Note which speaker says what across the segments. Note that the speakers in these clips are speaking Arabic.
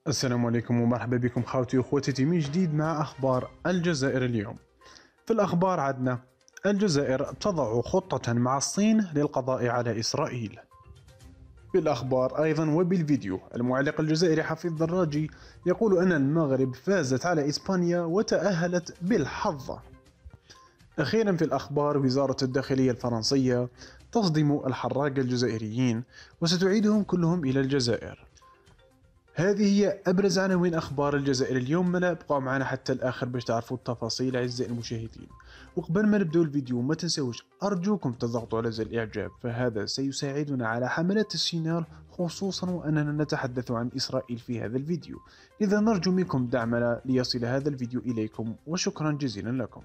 Speaker 1: السلام عليكم ومرحبا بكم خوتي واخوتي من جديد مع أخبار الجزائر اليوم. في الأخبار عدنا الجزائر تضع خطة مع الصين للقضاء على إسرائيل. في الأخبار أيضا وبالفيديو المعلق الجزائري حفيظ دراجي يقول أن المغرب فازت على إسبانيا وتأهلت بالحظ. أخيرا في الأخبار وزارة الداخلية الفرنسية تصدم الحراق الجزائريين وستعيدهم كلهم إلى الجزائر. هذه هي أبرز عناوين أخبار الجزائر اليوم. لا ابقوا معنا حتى الآخر باش تعرفوا التفاصيل أعزائي المشاهدين. وقبل ما نبدأ الفيديو ما تنسوش أرجوكم تضغطوا على زر الإعجاب، فهذا سيساعدنا على حملة الشنار، خصوصا وأننا نتحدث عن إسرائيل في هذا الفيديو. لذا نرجو منكم دعمنا ليصل هذا الفيديو إليكم، وشكرا جزيلا لكم.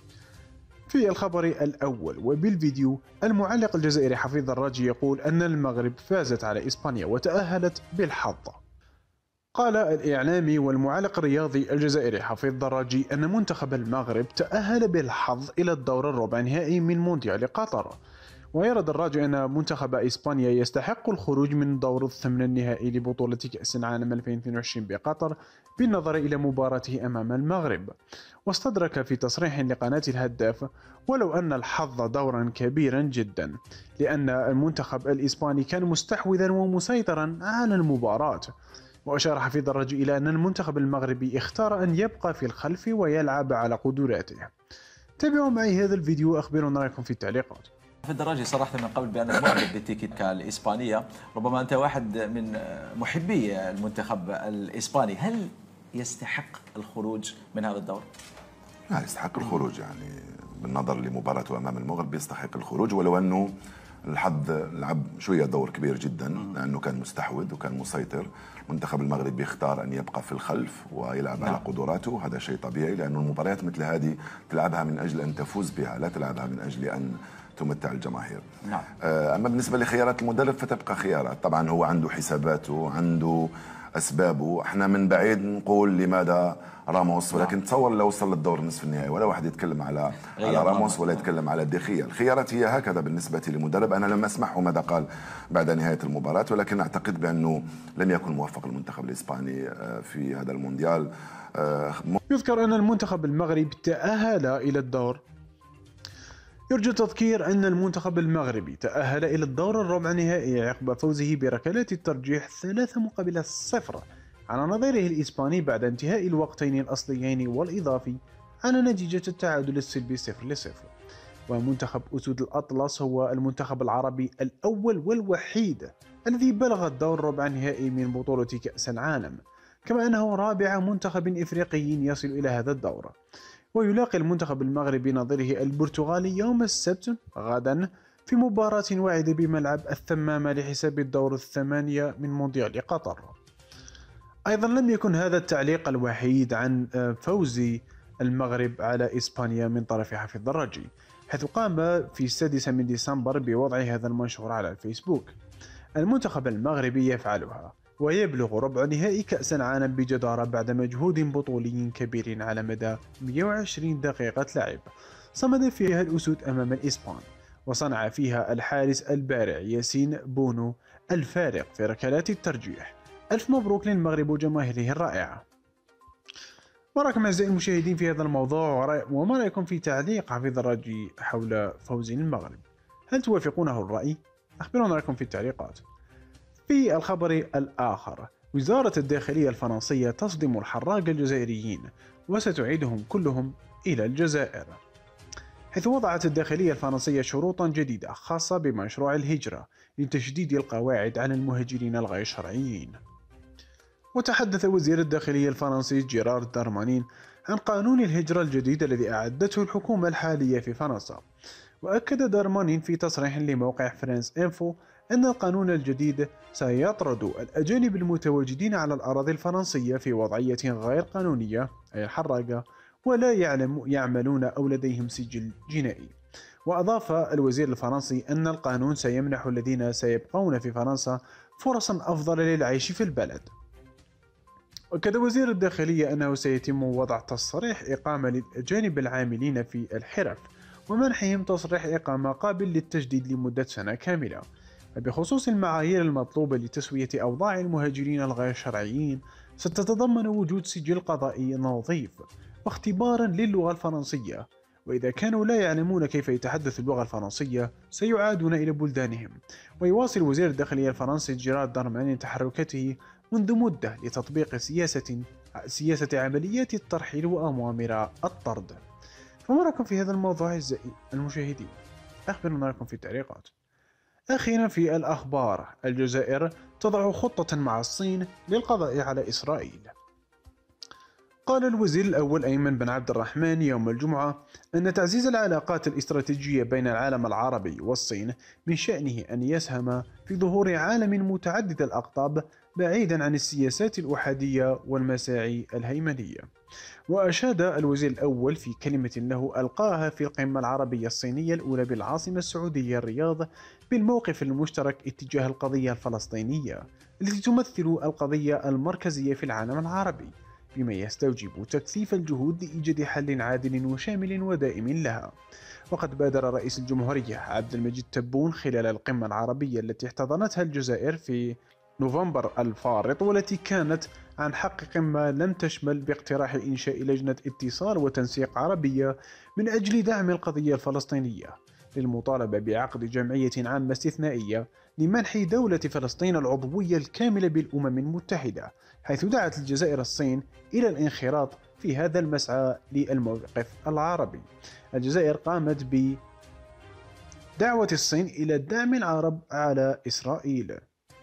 Speaker 1: في الخبر الأول وبالفيديو المعلق الجزائري حفيظ دراجي يقول أن المغرب فازت على إسبانيا وتأهلت بالحظ. قال الإعلامي والمعلق الرياضي الجزائري حفيظ دراجي أن منتخب المغرب تأهل بالحظ إلى الدور الربع نهائي من مونديال قطر. ويرى دراجي أن منتخب إسبانيا يستحق الخروج من دور الثمن النهائي لبطولة كأس العالم 2022 بقطر بالنظر إلى مباراته أمام المغرب. واستدرك في تصريح لقناة الهداف: ولو أن الحظ دورا كبيرا جدا، لأن المنتخب الإسباني كان مستحوذا ومسيطرا على المباراة. وأشار حفيظ دراجي إلى أن المنتخب المغربي اختار أن يبقى في الخلف ويلعب على قدراته. تابعوا معي هذا الفيديو وأخبرونا رأيكم في التعليقات.
Speaker 2: في الدراجي صراحة من قبل بأنك معجب بالتيكيتكا الإسبانية، ربما أنت واحد من محبي المنتخب الإسباني، هل يستحق الخروج من هذا الدور؟
Speaker 3: لا، يستحق الخروج، يعني بالنظر لمباراته أمام المغرب يستحق الخروج، ولو أنه الحظ لعب شوية دور كبير جدا، لأنه كان مستحوذ وكان مسيطر. المنتخب المغربي يختار أن يبقى في الخلف ويلعب على قدراته، هذا شيء طبيعي، لأنه المباريات مثل هذه تلعبها من أجل أن تفوز بها، لا تلعبها من أجل أن تمتع الجماهير.
Speaker 2: نعم.
Speaker 3: أما بالنسبة لخيارات المدرب فتبقى خيارات، طبعا هو عنده حساباته، عنده أسبابه. احنا من بعيد نقول لماذا راموس، ولكن تصور لو وصل للدور نصف النهائي ولا واحد يتكلم على راموس ولا يتكلم على دخية. الخيارات هي هكذا بالنسبة لمدرب. أنا لم أسمعه ماذا قال بعد نهاية المباراة، ولكن أعتقد بأنه لم يكن موفق المنتخب الإسباني في هذا المونديال.
Speaker 1: يذكر أن المنتخب المغربي تأهل إلى الدور. يرجى تذكير أن المنتخب المغربي تأهل إلى الدور الربع نهائي عقب فوزه بركلات الترجيح 3-0 على نظيره الإسباني بعد انتهاء الوقتين الأصليين والإضافي على نتيجة التعادل السلبي 0-0. ومنتخب أسود الأطلس هو المنتخب العربي الأول والوحيد الذي بلغ الدور الربع نهائي من بطولة كأس العالم، كما أنه رابع منتخب إفريقي يصل إلى هذا الدور. ويلاقي المنتخب المغربي نظيره البرتغالي يوم السبت غدا في مباراة واعدة بملعب الثمامة لحساب الدور الثمانية من مونديال قطر. أيضا لم يكن هذا التعليق الوحيد عن فوز المغرب على إسبانيا من طرف حفيظ دراجي، حيث قام في 6 من ديسمبر بوضع هذا المنشور على الفيسبوك: المنتخب المغربي يفعلها ويبلغ ربع نهائي كأس العالم بجدارة بعد مجهود بطولي كبير على مدى 120 دقيقة لعب صمد فيها الأسود أمام الإسبان، وصنع فيها الحارس البارع ياسين بونو الفارق في ركلات الترجيح. ألف مبروك للمغرب وجماهيره الرائعة. ما رأيكم أعزائي المشاهدين في هذا الموضوع، وما رأيكم في تعليق حفيظ دراجي حول فوز المغرب؟ هل توافقونه الرأي؟ أخبرونا رأيكم في التعليقات. في الخبر الآخر وزارة الداخلية الفرنسية تصدم الحراق الجزائريين وستعيدهم كلهم إلى الجزائر، حيث وضعت الداخلية الفرنسية شروطا جديدة خاصة بمشروع الهجرة لتشديد القواعد على المهاجرين الغير شرعيين. وتحدث وزير الداخلية الفرنسي جيرارد دارمانين عن قانون الهجرة الجديد الذي أعدته الحكومة الحالية في فرنسا. وأكد دارمانين في تصريح لموقع فرانس إنفو أن القانون الجديد سيطرد الأجانب المتواجدين على الأراضي الفرنسية في وضعية غير قانونية أي الحراقة ولا يعملون أو لديهم سجل جنائي. وأضاف الوزير الفرنسي أن القانون سيمنح الذين سيبقون في فرنسا فرصا أفضل للعيش في البلد. وكذا وزير الداخلية أنه سيتم وضع تصريح إقامة للأجانب العاملين في الحرف ومنحهم تصريح إقامة قابل للتجديد لمدة سنة كاملة. بخصوص المعايير المطلوبة لتسوية أوضاع المهاجرين الغير شرعيين، ستتضمن وجود سجل قضائي نظيف واختبارا للغة الفرنسية، وإذا كانوا لا يعلمون كيف يتحدثوا اللغة الفرنسية سيعادون إلى بلدانهم. ويواصل وزير الداخلية الفرنسي جيرارد دارمانين تحركاته منذ مدة لتطبيق سياسة عمليات الترحيل وأوامر الطرد. فما رأيكم في هذا الموضوع أعزائي المشاهدين؟ أخبرونا رأيكم في التعليقات. أخيرا في الأخبار، الجزائر تضع خطة مع الصين للقضاء على إسرائيل. قال الوزير الأول أيمن بن عبد الرحمن يوم الجمعة أن تعزيز العلاقات الاستراتيجية بين العالم العربي والصين من شأنه أن يسهم في ظهور عالم متعدد الأقطاب بعيدا عن السياسات الأحادية والمساعي الهيمنية. وأشاد الوزير الأول في كلمة له ألقاها في القمة العربية الصينية الأولى بالعاصمة السعودية الرياض بالموقف المشترك اتجاه القضية الفلسطينية التي تمثل القضية المركزية في العالم العربي، بما يستوجب تكثيف الجهود لإيجاد حل عادل وشامل ودائم لها. وقد بادر رئيس الجمهورية عبد المجيد تبون خلال القمة العربية التي احتضنتها الجزائر في نوفمبر الفارط، والتي كانت عن حق قمة لم تشمل، باقتراح إنشاء لجنة اتصال وتنسيق عربية من أجل دعم القضية الفلسطينية، للمطالبة بعقد جمعية عامة استثنائية لمنح دولة فلسطين العضوية الكاملة بالأمم المتحدة، حيث دعت الجزائر الصين إلى الانخراط في هذا المسعى للموقف العربي. الجزائر قامت بدعوة الصين إلى دعم العرب على إسرائيل،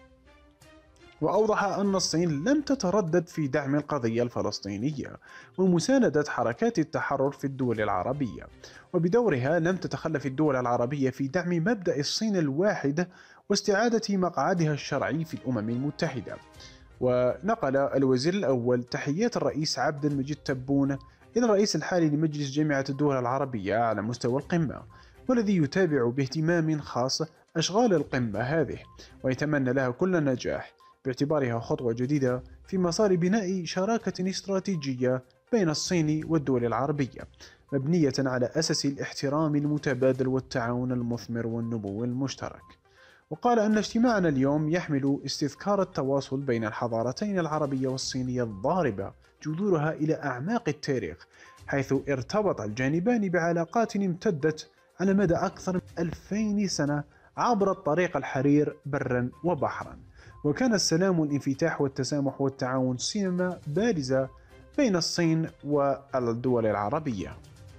Speaker 1: وأوضح أن الصين لم تتردد في دعم القضية الفلسطينية ومساندة حركات التحرر في الدول العربية، وبدورها لم تتخلف الدول العربية في دعم مبدأ الصين الواحد واستعادة مقعدها الشرعي في الأمم المتحدة. ونقل الوزير الأول تحيات الرئيس عبد المجيد تبون إلى الرئيس الحالي لمجلس جامعة الدول العربية على مستوى القمة، والذي يتابع باهتمام خاص أشغال القمة هذه، ويتمنى لها كل نجاح باعتبارها خطوة جديدة في مسار بناء شراكة استراتيجية بين الصين والدول العربية مبنية على أساس الاحترام المتبادل والتعاون المثمر والنمو المشترك. وقال أن اجتماعنا اليوم يحمل استذكار التواصل بين الحضارتين العربية والصينية الضاربة جذورها إلى أعماق التاريخ، حيث ارتبط الجانبان بعلاقات امتدت على مدى أكثر من 2000 سنة عبر الطريق الحرير برا وبحرا. وكان السلام والانفتاح والتسامح والتعاون سمة بارزة بين الصين والدول العربية.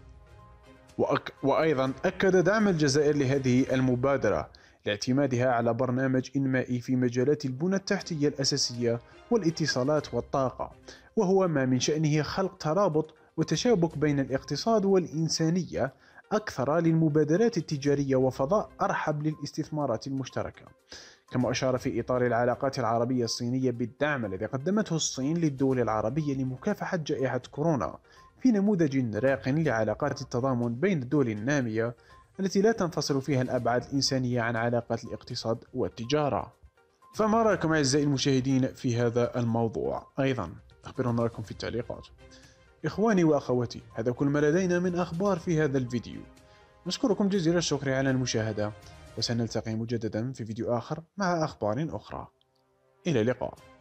Speaker 1: وأيضا أكد دعم الجزائر لهذه المبادرة لاعتمادها على برنامج إنمائي في مجالات البنى التحتية الأساسية والاتصالات والطاقة، وهو ما من شأنه خلق ترابط وتشابك بين الاقتصاد والإنسانية أكثر للمبادرات التجارية وفضاء أرحب للاستثمارات المشتركة. كما أشار في إطار العلاقات العربية الصينية بالدعم الذي قدمته الصين للدول العربية لمكافحة جائحة كورونا في نموذج راق لعلاقات التضامن بين الدول النامية التي لا تنفصل فيها الأبعاد الإنسانية عن علاقات الاقتصاد والتجارة. فما رأيكم أعزائي المشاهدين في هذا الموضوع؟ أيضا أخبرونا رأيكم في التعليقات. إخواني وأخواتي، هذا كل ما لدينا من أخبار في هذا الفيديو. نشكركم جزيل الشكر على المشاهدة، وسنلتقي مجددا في فيديو آخر مع أخبار أخرى. إلى اللقاء.